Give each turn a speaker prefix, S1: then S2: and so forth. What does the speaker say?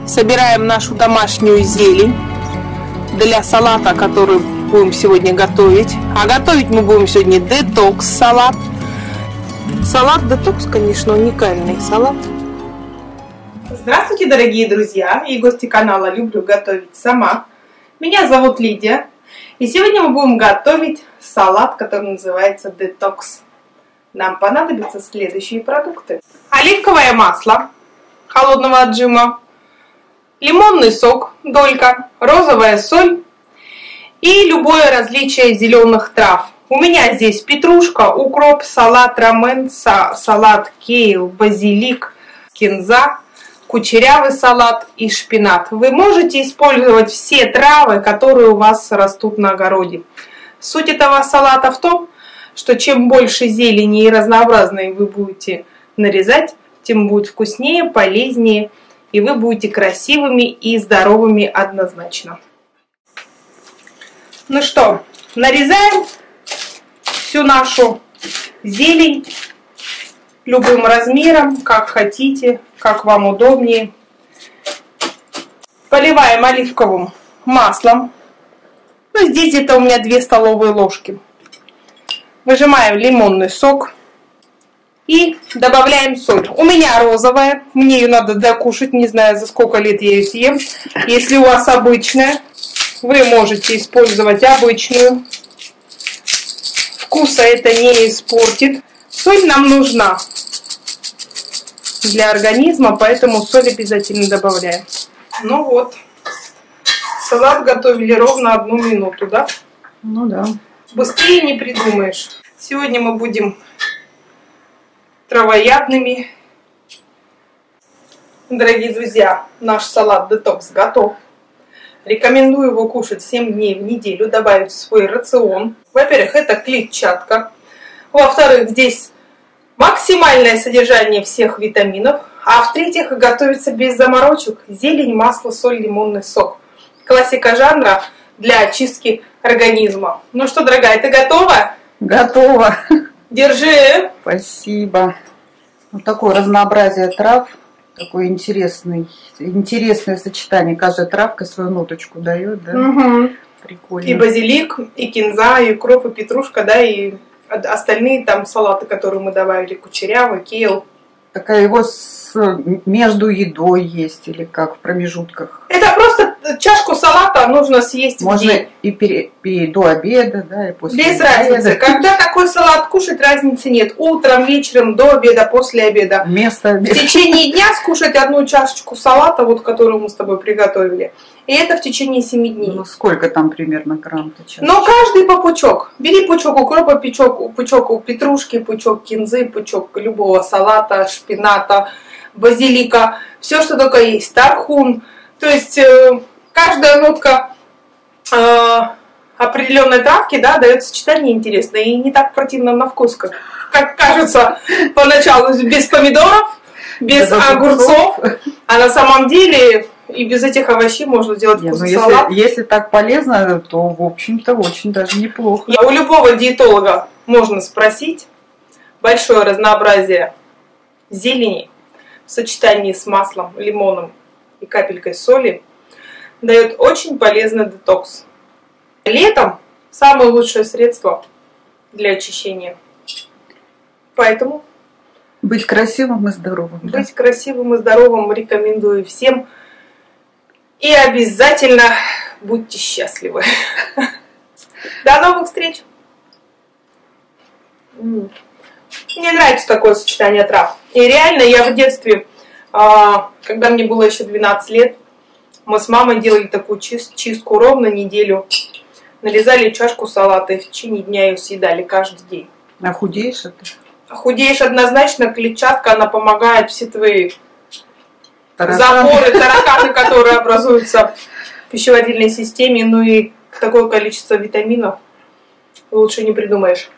S1: Собираем нашу домашнюю зелень для салата, который будем сегодня готовить. А готовить мы будем сегодня детокс-салат. Салат детокс, конечно, уникальный салат. Здравствуйте, дорогие друзья и гости канала «Люблю готовить сама». Меня зовут Лидия. И сегодня мы будем готовить салат, который называется детокс. Нам понадобятся следующие продукты. Оливковое масло холодного отжима, лимонный сок, долька, розовая соль и любое различие зеленых трав. У меня здесь петрушка, укроп, салат ромен, салат кейл, базилик, кинза, кучерявый салат и шпинат. Вы можете использовать все травы, которые у вас растут на огороде. Суть этого салата в том, что чем больше зелени и разнообразной вы будете нарезать, тем будет вкуснее, полезнее, и вы будете красивыми и здоровыми однозначно. Ну что, нарезаем всю нашу зелень любым размером, как хотите, как вам удобнее. Поливаем оливковым маслом. Ну, здесь где-то у меня 2 столовые ложки. Выжимаем лимонный сок и добавляем соль. У меня розовая, мне ее надо докушать, не знаю, за сколько лет я ее съем. Если у вас обычная, вы можете использовать обычную. Вкуса это не испортит. Соль нам нужна для организма, поэтому соль обязательно добавляем. Ну вот, салат готовили ровно 1 минуту, да?
S2: Ну да.
S1: Быстрее не придумаешь. Сегодня мы будем травоядными. Дорогие друзья, наш салат детокс готов. Рекомендую его кушать 7 дней в неделю, добавить в свой рацион. Во-первых, это клетчатка. Во-вторых, здесь максимальное содержание всех витаминов. А в-третьих, готовится без заморочек. Зелень, масло, соль, лимонный сок. Классика жанра для очистки организма. Ну что, дорогая, ты готова?
S2: Готово.
S1: Держи.
S2: Спасибо. Вот такое разнообразие трав. Такое интересное сочетание. Каждая травка свою ноточку дает, да?
S1: Угу.
S2: Прикольно.
S1: И базилик, и кинза, и укроп, и петрушка, да, и остальные там салаты, которые мы добавили, кучерявый, кейл.
S2: Такая его между едой есть или как в промежутках?
S1: Это просто чашку салата нужно съесть
S2: можно
S1: в день.
S2: и до обеда, да, и после
S1: Без
S2: обеда.
S1: разницы. Когда такой салат кушать, разницы нет. Утром, вечером, до обеда, после обеда.
S2: Вместо обеда.
S1: В течение дня скушать 1 чашечку салата, вот которую мы с тобой приготовили. И это в течение 7 дней.
S2: Ну, сколько там примерно грамм-то?
S1: Но каждый по пучок. Бери пучок укропа, пучок петрушки, пучок кинзы, пучок любого салата, шпината, базилика. Все, что только есть. Тархун. То есть каждая нотка определенной травки, да, дает сочетание интересное и не так противно на вкус, как кажется поначалу, без помидоров, без огурцов. А на самом деле и без этих овощей можно сделать вкусный салат.
S2: Если так полезно, то, в общем-то, очень даже неплохо.
S1: У любого диетолога можно спросить. Большое разнообразие зелени в сочетании с маслом, лимоном и капелькой соли дает очень полезный детокс. Летом самое лучшее средство для очищения. Поэтому
S2: быть красивым и здоровым.
S1: Быть красивым и здоровым рекомендую всем. И обязательно будьте счастливы. До новых встреч! Мне нравится такое сочетание трав. И реально я в детстве, когда мне было еще 12 лет, мы с мамой делали такую чистку ровно неделю. Нарезали чашку салата и в течение дня ее съедали каждый день.
S2: А худеешь это?
S1: Худеешь однозначно, клетчатка, она помогает все твои запоры, тараканы, которые образуются в пищеварительной системе, ну и такое количество витаминов лучше не придумаешь.